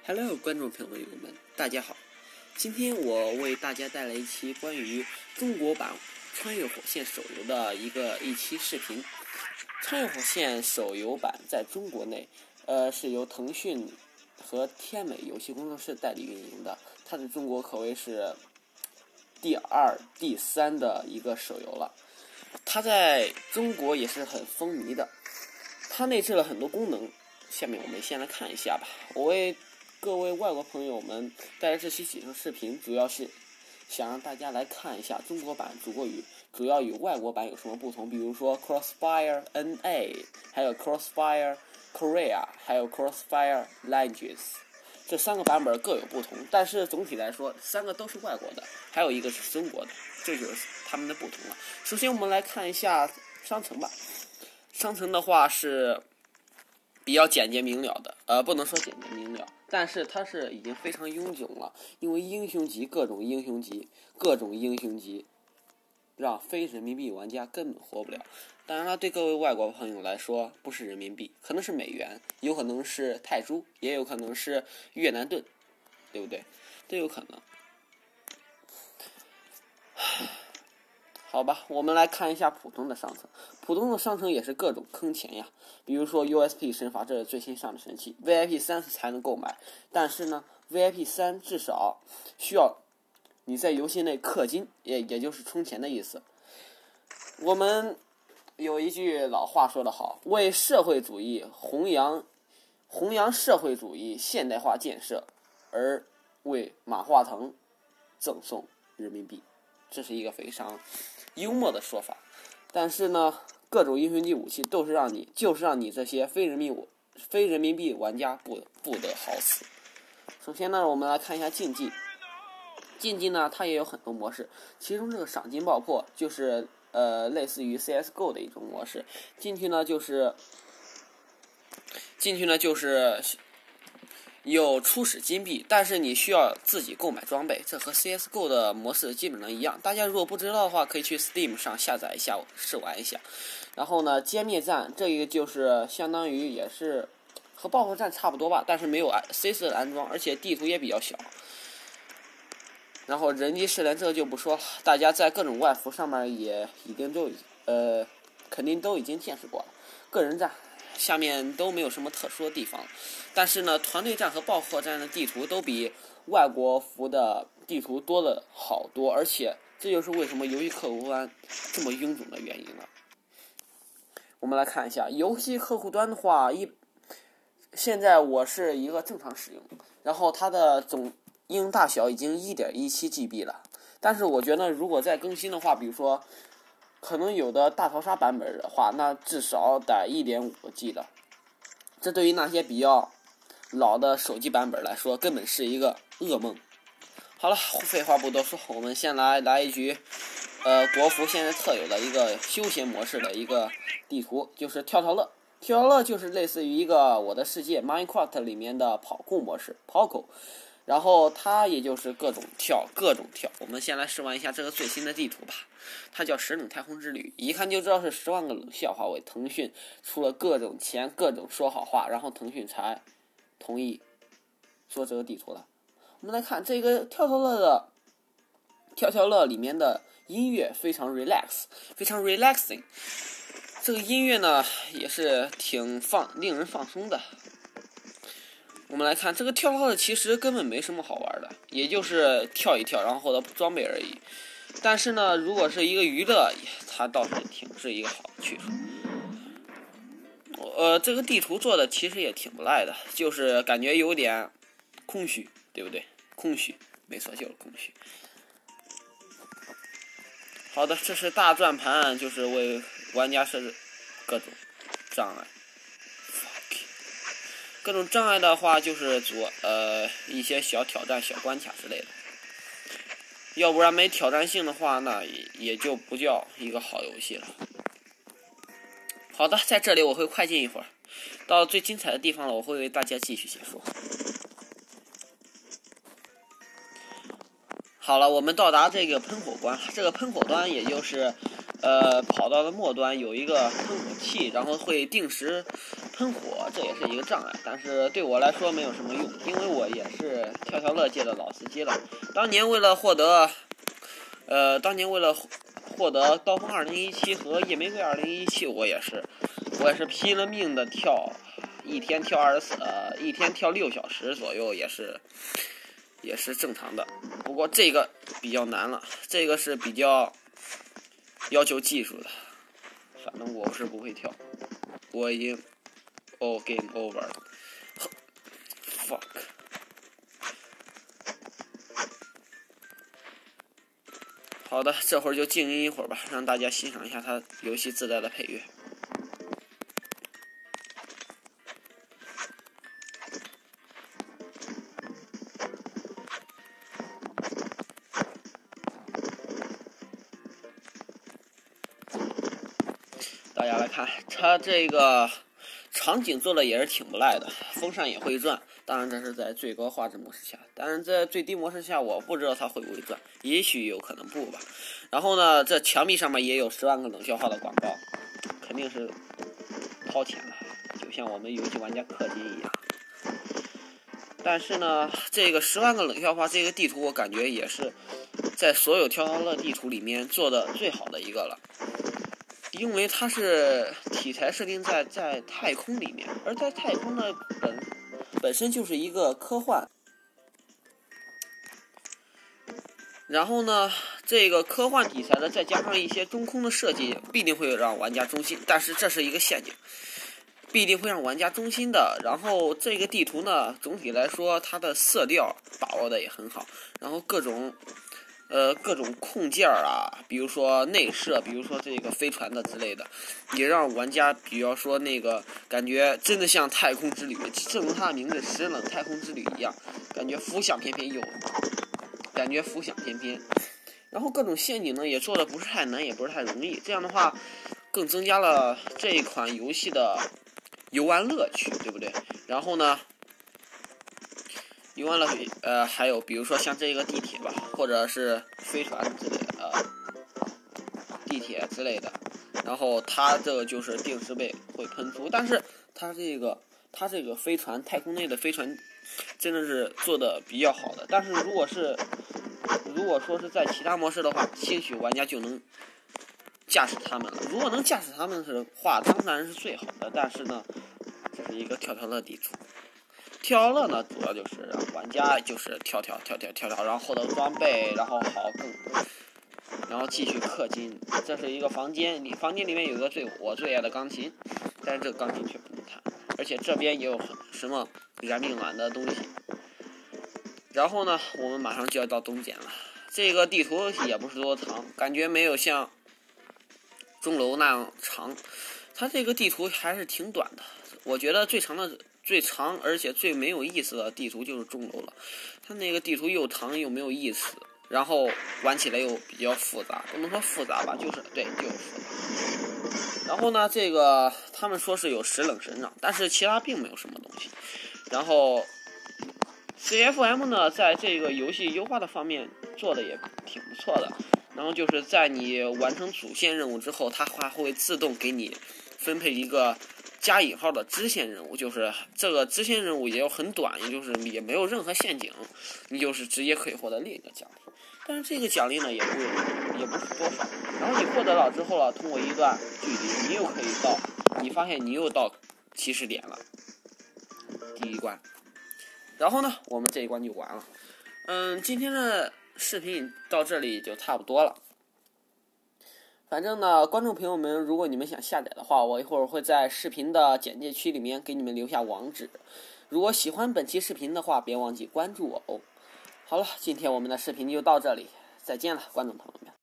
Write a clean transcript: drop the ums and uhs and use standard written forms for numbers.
Hello， 观众朋友们，大家好。今天我为大家带来一期关于中国版《穿越火线》手游的一期视频。穿越火线手游版在中国内，是由腾讯和天美游戏工作室代理运营的。它在中国可谓是第2、第3的一个手游了。它在中国也是很风靡的。它内置了很多功能，下面我们先来看一下吧。我为各位外国朋友们带来这期解说视频，主要是想让大家来看一下中国版主要与外国版有什么不同，比如说 Crossfire NA， 还有 Crossfire Korea， 还有 Crossfire Languages， 这3个版本各有不同，但是总体来说3个都是外国的，还有一个是中国的，这就是他们的不同了。首先我们来看一下商城吧。商城的话是比较简洁明了的，不能说简洁明了，但是它是已经非常臃肿了，因为各种英雄级让非人民币玩家根本活不了。当然了，对各位外国朋友来说，不是人民币，可能是美元，有可能是泰铢，也有可能是越南盾，对不对？都有可能。好吧，我们来看一下普通的商城。普通的商城也是各种坑钱呀，比如说 USP 神法，这是最新上的神器 ，VIP 3才能购买。但是呢 ，VIP 3至少需要你在游戏内氪金，也就是充钱的意思。我们有一句老话说得好，为社会主义弘扬社会主义现代化建设，而为马化腾赠送人民币。这是一个非常幽默的说法，但是呢，各种英雄级武器就是让你这些非人民币玩家不得好死。首先呢，我们来看一下竞技。竞技呢，它也有很多模式，其中这个赏金爆破就是类似于 CSGO 的一种模式。进去呢就是有初始金币，但是你需要自己购买装备，这和 CSGO 的模式基本上一样。大家如果不知道的话，可以去 Steam 上下载一下试玩一下。然后呢，歼灭战这个就是相当于也是和爆破战差不多吧，但是没有 C4 的安装，而且地图也比较小。然后人机试炼这个就不说了，大家在各种外服上面也已经肯定都已经见识过了。个人战下面都没有什么特殊的地方，但是呢，团队战和爆破战的地图都比外国服的地图多了好多，而且这就是为什么游戏客户端这么臃肿的原因了。我们来看一下游戏客户端的话，现在我是一个正常使用，然后它的总应用大小已经 1.17GB 了，但是我觉得如果再更新的话，比如说可能有的大逃杀版本的话，那至少得 1.5G 了。这对于那些比较老的手机版本来说，根本是一个噩梦。好了，废话不多说，我们先来一局国服现在特有的一个休闲模式的一个地图，就是跳乐。跳乐就是类似于一个我的世界 Minecraft 里面的跑酷模式，跑酷。然后它也就是各种跳。我们先来试玩一下这个最新的地图吧，它叫10冷太空之旅，一看就知道是10万个冷笑话为腾讯出了各种钱，各种说好话，然后腾讯才同意做这个地图了。我们来看这个跳乐里面的音乐非常 relaxing， 这个音乐呢也是挺令人放松的。我们来看这个跳乐其实根本没什么好玩的，也就是跳一跳然后获得装备而已。但是呢，如果是一个娱乐，它倒是是一个好的去处。这个地图做的其实也挺不赖的，就是感觉有点空虚，对不对？空虚，没错，就是空虚。好的，这是大转盘，就是为玩家设置各种障碍。各种障碍的话，就是一些小挑战、小关卡之类的。要不然没挑战性的话，那也就不叫一个好游戏了。好的，在这里我会快进一会儿，到最精彩的地方了，我会为大家继续解说。好了，我们到达这个喷火关，这个喷火端也就是跑道的末端有一个喷火器，然后会定时喷火，这也是一个障碍。但是对我来说没有什么用，因为我也是跳跳乐界的老司机了。当年为了获得刀锋2017和夜玫瑰2017，我也是拼了命的跳，一天跳6小时左右，也是正常的。不过这个比较难了，这个是比较要求技术的。反正我是不会跳，我已经game over 了。fuck。好的，这会儿就静音一会儿吧，让大家欣赏一下它游戏自带的配乐。大家来看，它这个场景做的也是挺不赖的，风扇也会转。当然这是在最高画质模式下，但是在最低模式下我不知道它会不会转，也许有可能不吧。然后呢，这墙壁上面也有10万个冷笑话的广告，肯定是掏钱了，就像我们游戏玩家氪金一样。但是呢，这个10万个冷笑话这个地图，我感觉也是在所有跳跳乐地图里面做的最好的一个了。因为它是题材设定在太空里面，而在太空呢本身就是一个科幻，然后呢，这个科幻题材的再加上一些中空的设计，必定会让玩家中心。但是这是一个陷阱，必定会让玩家中心的。然后这个地图呢，总体来说它的色调把握的也很好，然后各种控件啊，比如说内设，比如说这个飞船的之类的，也让玩家比方说那个感觉真的像太空之旅，正如它的名字“石冷太空之旅”一样，感觉浮想翩翩。然后各种陷阱呢也做的不是太难，也不是太容易，这样的话更增加了这一款游戏的游玩乐趣，对不对？然后呢，游玩乐趣还有比如说像这个地铁吧，或者是飞船之类的地铁之类的，然后它这个就是定时会喷出，但是它这个飞船太空内的飞船真的是做的比较好的。但是如果说是在其他模式的话，兴许玩家就能驾驶他们了。如果能驾驶他们的话，当然是最好的。但是呢，这是一个跳跳乐地图。跳跳乐呢，主要就是让玩家就是跳，然后获得装备，然后然后继续氪金。这是一个房间里面有一个我最爱的钢琴，但是这个钢琴却不能弹，而且这边也有什么燃并卵的东西。然后呢，我们马上就要到终点了。这个地图也不是多长，感觉没有像钟楼那样长，它这个地图还是挺短的。我觉得最长而且最没有意思的地图就是钟楼了，它那个地图又长又没有意思，然后玩起来又比较复杂，不能说复杂吧，就是复杂。然后呢，这个他们说是有10冷神掌，但是其他并没有什么东西。然后 CFM 呢，在这个游戏优化的方面做的也挺不错的。然后就是在你完成主线任务之后，它还会自动给你分配一个加引号的支线任务，就是这个支线任务也有很短，也没有任何陷阱，你就是直接可以获得另一个奖励。但是这个奖励呢也不是多少。然后你获得了之后了，通过一段距离，你发现你又到起始点了，第一关。然后呢，我们这一关就完了。今天的视频到这里就差不多了。反正呢，观众朋友们，如果你们想下载的话，我一会儿会在视频的简介区里面给你们留下网址。如果喜欢本期视频的话，别忘记关注我哦。好了，今天我们的视频就到这里，再见了，观众朋友们。